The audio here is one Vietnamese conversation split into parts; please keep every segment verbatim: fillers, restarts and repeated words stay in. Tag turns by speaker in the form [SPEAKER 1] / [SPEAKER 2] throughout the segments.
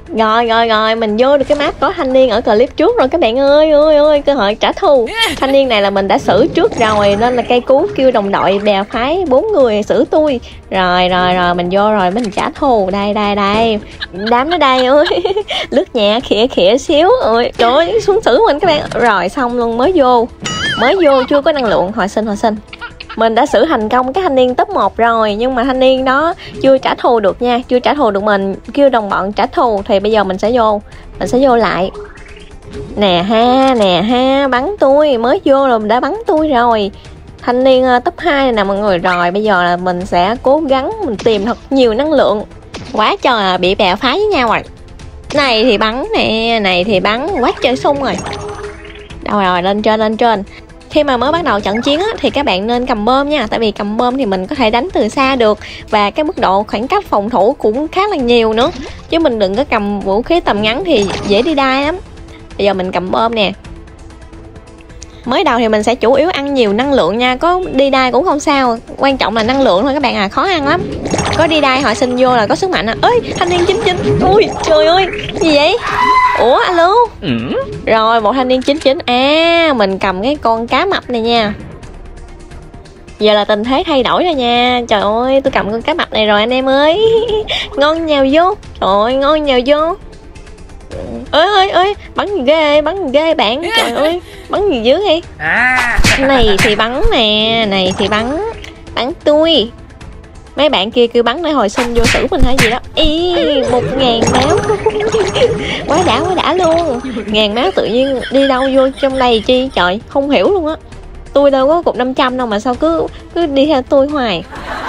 [SPEAKER 1] Rồi rồi rồi, mình vô được cái map có thanh niên ở clip trước rồi các bạn ơi. Ơi ơi, cơ hội trả thù. Thanh niên này là mình đã xử trước rồi, nên là cây cú kêu đồng đội bè phái bốn người xử tôi. Rồi rồi rồi, mình vô rồi mình trả thù. Đây đây đây, đám nó đây ơi. Lướt nhẹ khịa khịa xíu. Ơi trời ơi, xuống xử mình các bạn. Rồi xong luôn, mới vô. Mới vô chưa có năng lượng. Hồi sinh hồi sinh. Mình đã xử thành công cái thanh niên top một rồi. Nhưng mà thanh niên đó chưa trả thù được nha. Chưa trả thù được mình. Kêu đồng bọn trả thù. Thì bây giờ mình sẽ vô. Mình sẽ vô lại. Nè ha, nè ha. Bắn tôi. Mới vô là mình đã bắn tôi rồi. Thanh niên top hai này nè mọi người. Rồi bây giờ là mình sẽ cố gắng. Mình tìm thật nhiều năng lượng. Quá trời là bị bè phái với nhau rồi. Này thì bắn nè. Này thì bắn. Quá trời sung rồi. Đâu rồi, lên trên lên trên. Khi mà mới bắt đầu trận chiến á, thì các bạn nên cầm bơm nha. Tại vì cầm bơm thì mình có thể đánh từ xa được. Và cái mức độ khoảng cách phòng thủ cũng khá là nhiều nữa. Chứ mình đừng có cầm vũ khí tầm ngắn thì dễ đi đai lắm. Bây giờ mình cầm bơm nè. Mới đầu thì mình sẽ chủ yếu ăn nhiều năng lượng nha. Có đi đai cũng không sao. Quan trọng là năng lượng thôi các bạn à, khó ăn lắm. Có đi đai họ sinh vô là có sức mạnh à. Ơi, thanh niên chín chín. Ui trời ơi, gì vậy? Ủa alo. Ừ. Rồi một thanh niên chín chín. À, mình cầm cái con cá mập này nha. Giờ là tình thế thay đổi rồi nha. Trời ơi, tôi cầm con cá mập này rồi anh em ơi. Ngon nhào vô. Trời ơi, ngon nhào vô. Ơi ơi ơi, bắn gì ghê, bắn gì ghê bạn. Trời ơi, bắn gì dữ vậy? Này thì bắn nè, này thì bắn. Bắn tôi. Mấy bạn kia kêu bắn để hồi sinh vô xử mình hay gì đó. Ý, một ngàn máu. Quá đã, quá đã luôn. Ngàn máu tự nhiên đi đâu vô trong đây chi trời, không hiểu luôn á. Tôi đâu có cục năm trăm đâu mà sao cứ cứ đi theo tôi hoài.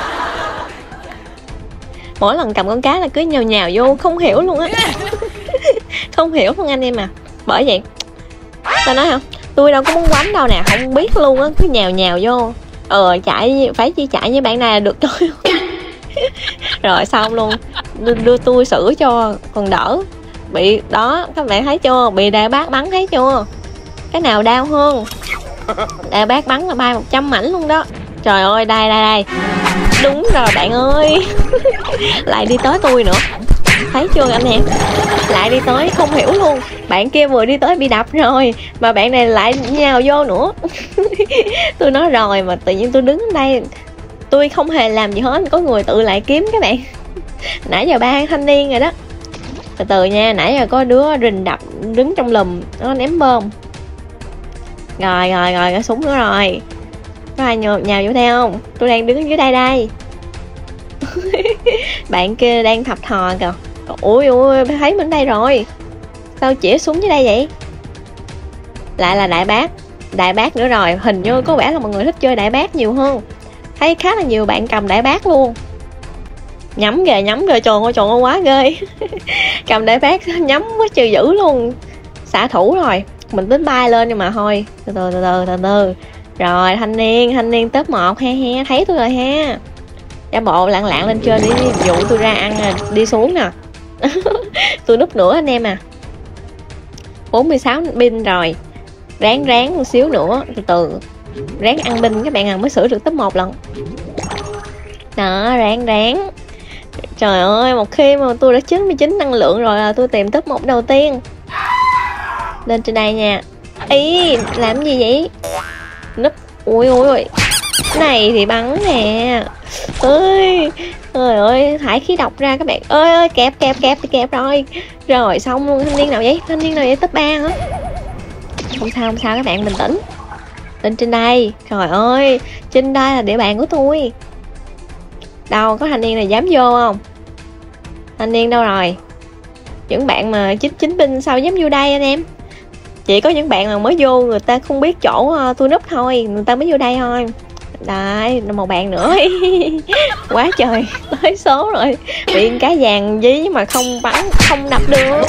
[SPEAKER 1] Mỗi lần cầm con cá là cứ nhào nhào vô, không hiểu luôn á. Không hiểu luôn anh em à. Bởi vậy tao nói không, tôi đâu có muốn quánh đâu nè, không biết luôn á, cứ nhào nhào vô. Ờ chạy, phải chi chạy với bạn này là được thôi. Rồi xong luôn. Đưa, đưa tôi xử cho còn đỡ. Bị đó, các bạn thấy chưa? Bị đại bác bắn thấy chưa? Cái nào đau hơn? Đại bác bắn là bay một trăm mảnh luôn đó. Trời ơi, đây đây đây. Đúng rồi bạn ơi. Lại đi tới tôi nữa. Thấy chưa anh em? Lại đi tới, không hiểu luôn. Bạn kia vừa đi tới bị đập rồi, mà bạn này lại nhào vô nữa. Tôi nói rồi mà tự nhiên tôi đứng ở đây, tôi không hề làm gì hết. Có người tự lại kiếm các bạn. Nãy giờ ba thanh niên rồi đó. Từ từ nha, nãy giờ có đứa rình đập đứng trong lùm, nó ném bom. Rồi rồi rồi, có súng nữa rồi. Có ai nhào, nhào vô theo không? Tôi đang đứng dưới đây đây. Bạn kia đang thập thò kìa. Ui ui, thấy mình đây rồi. Sao chỉ súng dưới đây vậy? Lại là đại bác. Đại bác nữa rồi. Hình như có vẻ là mọi người thích chơi đại bác nhiều hơn. Thấy khá là nhiều bạn cầm đại bác luôn. Nhắm kìa, nhắm kìa, trời ơi, trời ơi, quá ghê. Cầm đại bác nhắm quá trời dữ luôn. Xạ thủ rồi. Mình tính bay lên nhưng mà thôi. Từ từ từ từ từ từ. Rồi thanh niên, thanh niên top một he he, thấy tôi rồi ha. Giả bộ lạng lạng lên trên đi dụ tôi ra ăn đi xuống nè. Tôi núp nữa anh em à. Bốn mươi sáu pin rồi. Ráng ráng một xíu nữa. Từ từ. Ráng ăn pin các bạn à, mới sửa được top một lần. Đó, ráng ráng. Trời ơi, một khi mà tôi đã chín mươi chín năng lượng rồi là tôi tìm top một đầu tiên. Lên trên đây nha. Ý, làm gì vậy? Núp. Ui ui ui. Này thì bắn nè. Ơi, trời ơi, thải khí độc ra các bạn. Ơi ơi, kẹp kẹp kẹp thì kẹp rồi. Rồi xong luôn. Thanh niên nào vậy? Thanh niên nào vậy? Top ba hả? Không sao không sao các bạn, bình tĩnh. Lên trên đây. Trời ơi, trên đây là địa bàn của tôi. Đâu có thanh niên này dám vô không? Thanh niên đâu rồi? Những bạn mà chín chín binh sao dám vô đây anh em? Chỉ có những bạn mà mới vô người ta không biết chỗ uh, tôi núp thôi, người ta mới vô đây thôi. Đây, một bạn nữa. Quá trời, tới số rồi. Bị cá vàng dí mà không bắn, không đập được.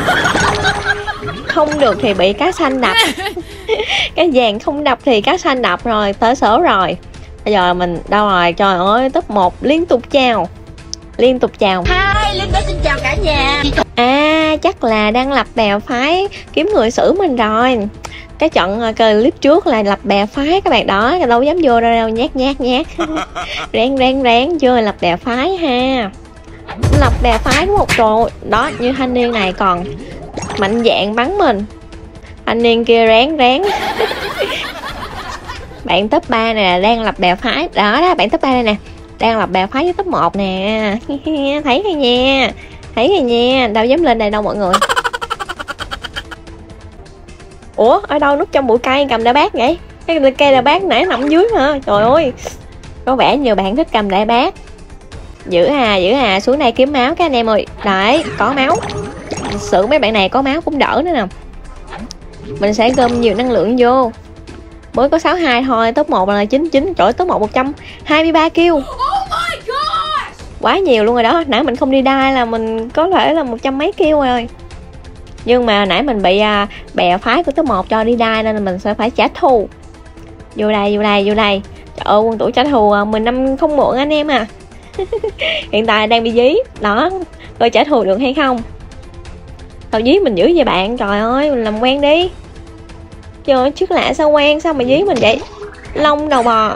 [SPEAKER 1] Không được thì bị cá xanh đập. Cái vàng không đập thì cá xanh đập rồi, tới số rồi. Bây giờ mình đâu rồi? Trời ơi, top một liên tục chào. Liên tục chào.
[SPEAKER 2] Hi, Linh xin chào cả nhà.
[SPEAKER 1] À, chắc là đang lập bè phái kiếm người xử mình rồi. Cái trận clip trước là lập bè phái các bạn đó, đâu dám vô đâu, đâu nhát nhát nhát. Ráng ráng ráng vô lập bè phái ha. lập bè phái đúng không? Trời ơi, đó như thanh niên này còn mạnh dạn bắn mình, thanh niên kia ráng ráng. Bạn top ba nè đang lập bè phái đó đó, bạn top ba đây nè đang lập bè phái với top một nè. Thấy hay nha, thấy hay nha, đâu dám lên đây đâu mọi người. Ủa ở đâu núp trong bụi cây cầm đại bác vậy? Cái cây đại bác nãy nằm dưới mà. Trời ơi, có vẻ nhiều bạn thích cầm đại bác. Giữ à, giữ à, xuống đây kiếm máu các anh em ơi. Đấy, có máu. Xử mấy bạn này có máu cũng đỡ nữa nè. Mình sẽ gom nhiều năng lượng vô. Mới có sáu mươi hai thôi, top một là chín mươi chín. Trời ơi, top một một trăm hai mươi ba kill. Quá nhiều luôn rồi đó. Nãy mình không đi đai là mình có thể là một trăm mấy kill rồi. Nhưng mà nãy mình bị à, bè phái của top một cho đi đai nên là mình sẽ phải trả thù. Vô đây, vô đây, vô đây. Trời ơi, quân tử trả thù à, mười năm không muộn anh em à. Hiện tại đang bị dí. Đó, coi trả thù được hay không. Tao dí mình dữ vậy bạn. Trời ơi, mình làm quen đi. Trời ơi, trước lạ sao quen, sao mà dí mình vậy? Lông đầu bò.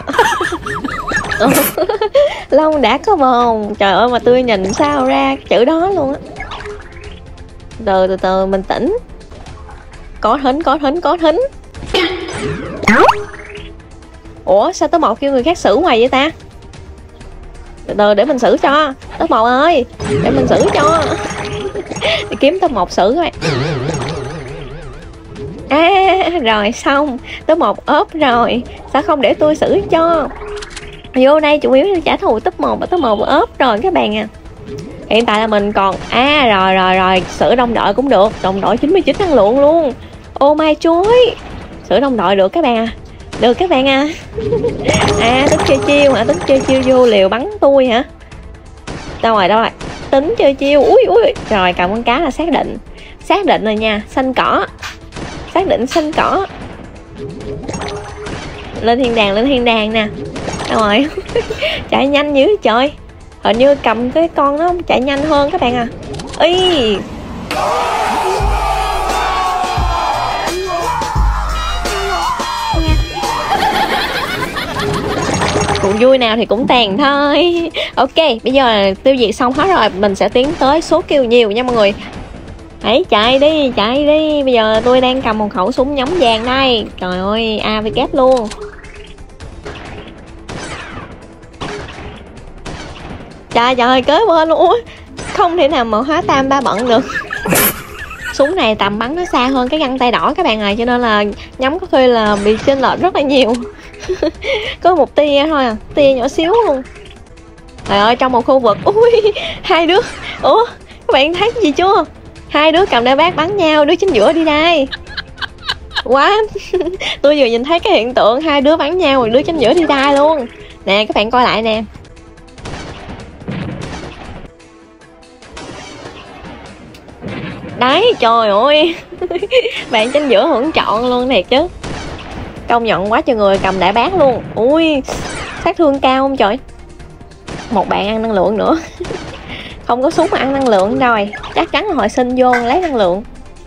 [SPEAKER 1] Lông đã có vòng. Trời ơi, mà tôi nhìn sao ra cái chữ đó luôn á. Từ từ từ mình tỉnh. Có thính, có thính, có thính. Ủa sao tới một kêu người khác xử hoài vậy ta? Từ từ để mình xử cho. Top một ơi, để mình xử cho. Để kiếm top một xử thôi. À rồi xong, top một ốp rồi. Sao không để tôi xử cho? Vô đây chủ yếu là trả thù top một và top một ốp rồi các bạn à. Hiện tại là mình còn à rồi rồi rồi xử đồng đội cũng được, đồng đội chín mươi chín năng lượng luôn. Ô mai chuối, xử đồng đội được các bạn à, được các bạn à. À tính chơi chiêu hả, tính chơi chiêu vô liều bắn tôi hả? Đâu rồi đâu rồi, tính chơi chiêu. Ui ui rồi cầm con cá là xác định, xác định rồi nha, xanh cỏ, xác định xanh cỏ. Lên thiên đàng, lên thiên đàng nè. Đâu rồi. Chạy nhanh dữ trời. Hình như cầm cái con nó chạy nhanh hơn các bạn à. Ý. Cũng vui nào thì cũng tàn thôi. Ok, bây giờ là tiêu diệt xong hết rồi. Mình sẽ tiến tới số kill nhiều nha mọi người. Hãy chạy đi, chạy đi. Bây giờ tôi đang cầm một khẩu súng nhắm vàng đây. Trời ơi, a vê kép luôn. Trời trời, kế bên luôn. Ủa, không thể nào mà hóa tam ba bận được. Súng này tầm bắn nó xa hơn cái găng tay đỏ các bạn ơi, cho nên là nhắm có khi là bị chênh lệch rất là nhiều. Có một tia thôi à, tia nhỏ xíu luôn. Trời ơi, trong một khu vực. Ui, hai đứa. Ủa, các bạn thấy gì chưa? Hai đứa cầm đại bác bắn nhau, đứa chính giữa đi đây. Quá. Tôi vừa nhìn thấy cái hiện tượng hai đứa bắn nhau rồi đứa chính giữa đi đai luôn. Nè các bạn coi lại nè. Đấy, trời ơi. Bạn chính giữa hưởng chọn luôn thiệt chứ. Công nhận quá trời người cầm đại bác luôn. Ui, sát thương cao không trời. Một bạn ăn năng lượng nữa. Không có súng mà ăn năng lượng rồi. Chắc chắn là hồi sinh vô lấy năng lượng.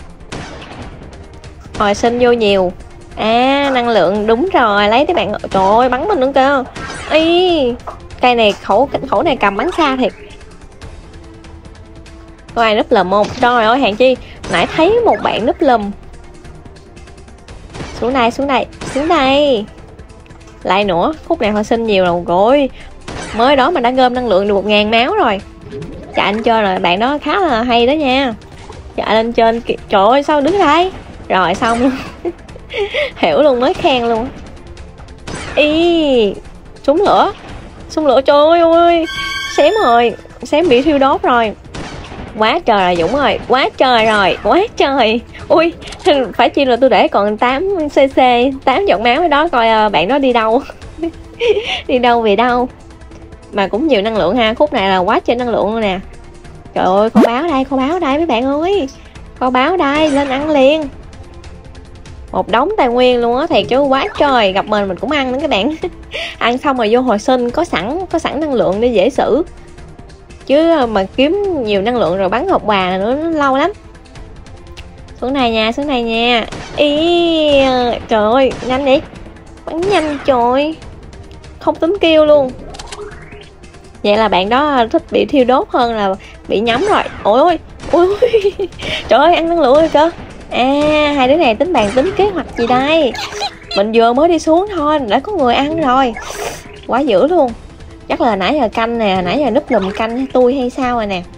[SPEAKER 1] Hồi sinh vô nhiều. À, năng lượng đúng rồi. Lấy tới bạn. Trời ơi, bắn mình nữa cơ. Ý, cây này khẩu khẩu này cầm bắn xa thiệt. Có ai núp lùm không? Trời ơi, hàng chi nãy thấy một bạn núp lùm. Xuống đây, xuống đây, xuống đây. Lại nữa, khúc này hồi sinh nhiều rồi. Mới đó mà đã gom năng lượng được một ngàn máu rồi. Chạy lên trên rồi, bạn đó khá là hay đó nha. Chạy lên trên, trời ơi sao đứng đây. Rồi xong luôn. Hiểu luôn, mới khen luôn. Ý, súng lửa. Súng lửa, trời ơi. Xém rồi, xém bị thiêu đốt rồi. Quá trời rồi Dũng ơi, quá trời rồi, quá trời. Ui, phải chi là tôi để còn tám xê xê, tám giọt máu ở đó, coi bạn đó đi đâu. Đi đâu về đâu. Mà cũng nhiều năng lượng ha, khúc này là quá trên năng lượng luôn nè. Trời ơi, kho báo đây, kho báo đây mấy bạn ơi. Kho báo đây, lên ăn liền. Một đống tài nguyên luôn á, thiệt chứ quá trời. Gặp mình mình cũng ăn nữa các bạn. Ăn xong rồi vô hồi sinh, có sẵn có sẵn năng lượng để dễ xử. Chứ mà kiếm nhiều năng lượng rồi bắn hộp quà nữa nó lâu lắm. Xuống này nha, xuống này nha. Ý, trời ơi, nhanh đi. Bắn nhanh trời. Không tính kêu luôn. Vậy là bạn đó thích bị thiêu đốt hơn là bị nhắm rồi. Ôi ôi, ôi trời ơi, ăn năng lượng rồi cơ. À, hai đứa này tính bàn tính kế hoạch gì đây? Mình vừa mới đi xuống thôi đã có người ăn rồi. Quá dữ luôn. Chắc là nãy giờ canh nè, nãy giờ núp lùm canh tôi hay sao rồi nè.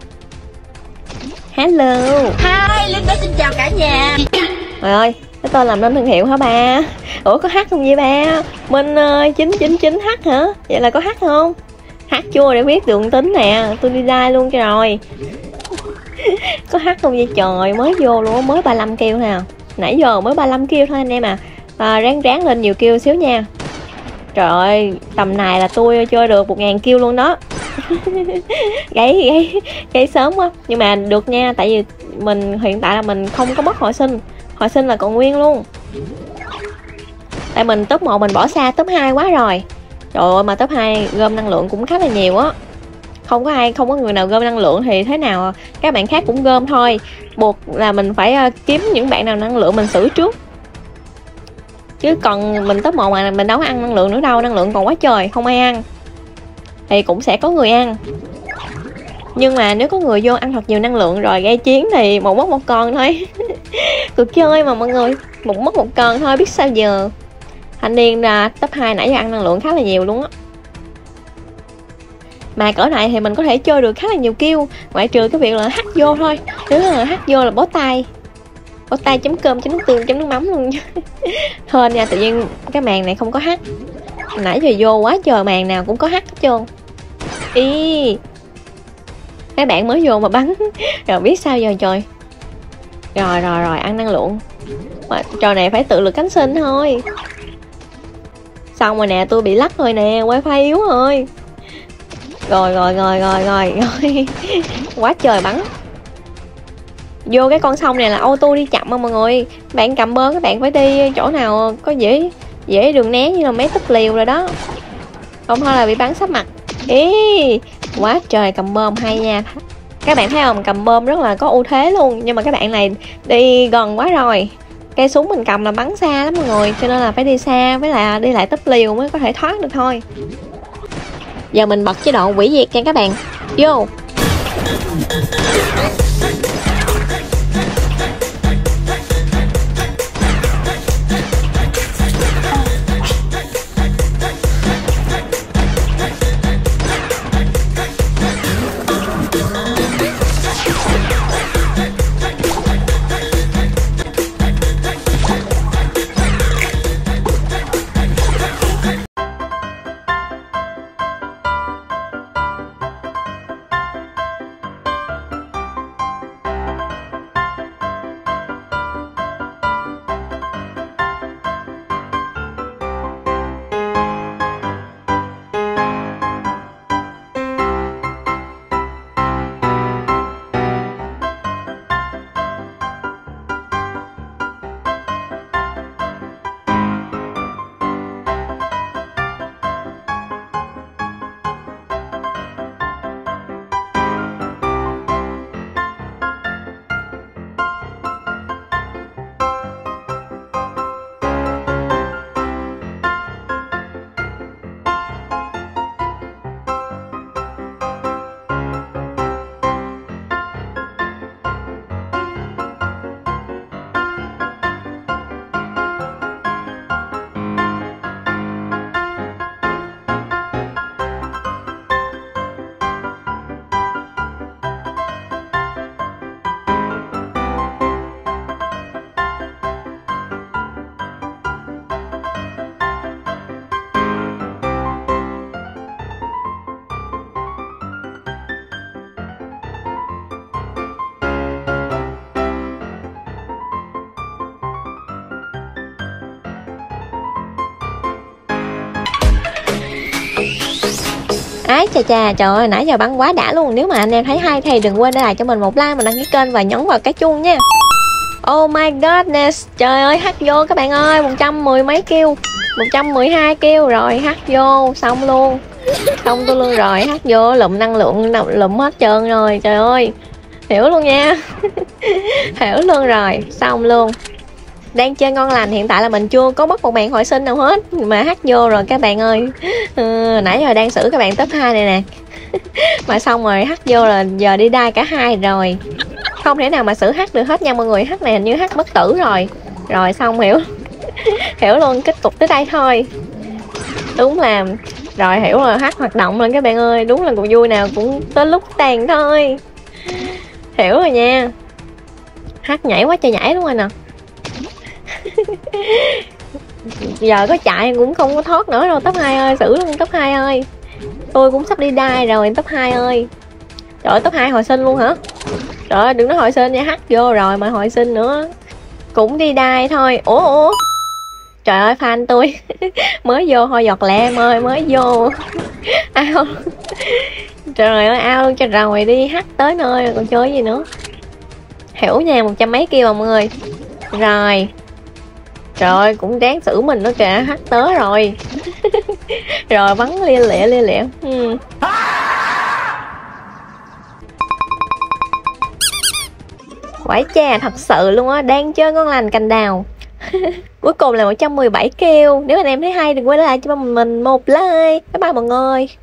[SPEAKER 1] Hello.
[SPEAKER 2] Hi, Linh bé xin chào cả nhà.
[SPEAKER 1] Trời ơi, cái tên làm nên thương hiệu hả ba? Ủa có hát không vậy ba? Minh uh, chín chín chín h hả? Vậy là có hát không? Hát chua để biết đường tính nè, tôi đi like luôn cho rồi. Có hát không vậy trời, mới vô luôn, mới ba mươi lăm kill nè. Nãy giờ mới ba mươi lăm kill thôi anh em à. à Ráng ráng lên nhiều kill xíu nha. Trời ơi, tầm này là tôi chơi được một ngàn kill luôn đó. Gãy gãy gãy sớm quá. Nhưng mà được nha, tại vì mình hiện tại là mình không có mất hồi sinh. Hồi sinh là còn nguyên luôn. Tại mình top một mình bỏ xa top hai quá rồi. Trời ơi mà top hai gom năng lượng cũng khá là nhiều á. Không có ai, không có người nào gom năng lượng thì thế nào các bạn khác cũng gom thôi. Buộc là mình phải kiếm những bạn nào năng lượng mình xử trước. Chứ còn mình top một mà mình đâu có ăn năng lượng nữa đâu. Năng lượng còn quá trời, không ai ăn. Thì cũng sẽ có người ăn. Nhưng mà nếu có người vô ăn thật nhiều năng lượng rồi gây chiến thì một mất một con thôi. Cuộc chơi mà mọi người. Một mất một con thôi, biết sao giờ. Thanh niên là top hai nãy giờ ăn năng lượng khá là nhiều luôn á. Mà cỡ này thì mình có thể chơi được khá là nhiều kill. Ngoại trừ cái việc là hack vô thôi. Nếu là hack vô là bó tay. Bó tay chấm cơm, chấm nước tương, chấm nước mắm luôn. Hên nha, tự nhiên cái màn này không có hack. Nãy giờ vô quá trời màn nào cũng có hack hết trơn. Ý, mấy bạn mới vô mà bắn. Rồi biết sao giờ trời. Rồi rồi rồi, ăn năng lượng. Mà trò này phải tự lực cánh sinh thôi. Xong rồi nè, tôi bị lắc rồi nè, wifi yếu rồi. Rồi rồi rồi rồi rồi rồi. Quá trời bắn. Vô cái con sông này là auto đi chậm mà mọi người. Bạn cầm bơ các bạn phải đi chỗ nào có dễ dễ đường né như là mấy túp liều rồi đó. Không thôi là bị bắn sắp mặt. Ý, quá trời cầm bơm hay nha. Các bạn thấy không, cầm bơm rất là có ưu thế luôn. Nhưng mà các bạn này đi gần quá rồi. Cây súng mình cầm là bắn xa lắm mọi người. Cho nên là phải đi xa, với lại đi lại túp liều mới có thể thoát được thôi. Giờ mình bật chế độ hủy diệt nha các bạn. Vô. Ái chà chà, trời ơi, nãy giờ bắn quá đã luôn. Nếu mà anh em thấy hay thì đừng quên để lại cho mình một like, mình đăng ký kênh và nhấn vào cái chuông nha. Oh my godness, trời ơi, hack vô các bạn ơi, một trăm mười mấy kill, một trăm mười hai kill rồi, hack vô, xong luôn. Xong tôi luôn rồi, hack vô, lụm năng lượng, lụm hết trơn rồi, trời ơi. Hiểu luôn nha. Hiểu luôn rồi, xong luôn. đang chơi ngon lành. Hiện tại là mình chưa có mất một bạn hồi sinh nào hết mà hack vô rồi các bạn ơi. ừ, Nãy giờ đang xử các bạn top hai này nè. Mà xong rồi hack vô là giờ đi đai cả hai rồi. Không thể nào mà xử hack được hết nha mọi người. Hack này hình như hack bất tử rồi. Rồi xong hiểu. Hiểu luôn, kết cục tới đây thôi. Đúng là rồi hiểu rồi, hack hoạt động lên các bạn ơi. Đúng là cuộc vui nào cũng tới lúc tàn thôi. Hiểu rồi nha. Hack nhảy quá trời nhảy luôn rồi nè. Giờ có chạy cũng không có thoát nữa đâu. Top hai ơi, xử luôn top hai ơi. Tôi cũng sắp đi đai rồi top hai ơi. Trời ơi, top hai hồi sinh luôn hả? Trời ơi, đừng nói hồi sinh nha, hack vô rồi mà hồi sinh nữa. Cũng đi đai thôi. Ủa ủa. Trời ơi, fan tôi. Mới vô thôi giọt lẹ em ơi, mới vô. Ao. Trời ơi, ao luôn cho rồi đi, hack tới nơi rồi còn chơi gì nữa. Hiểu nha, một trăm mấy kêu mà mọi người. Rồi. Trời ơi, cũng đáng xử mình đó kìa, hack tới rồi. Rồi bắn lia lịa lia lịa. Ừ. Quải cha thật sự luôn á, đang chơi ngon lành cành đào. Cuối cùng là một trăm mười bảy kêu. Nếu anh em thấy hay đừng quên lại cho mình một like. Bye bye mọi người.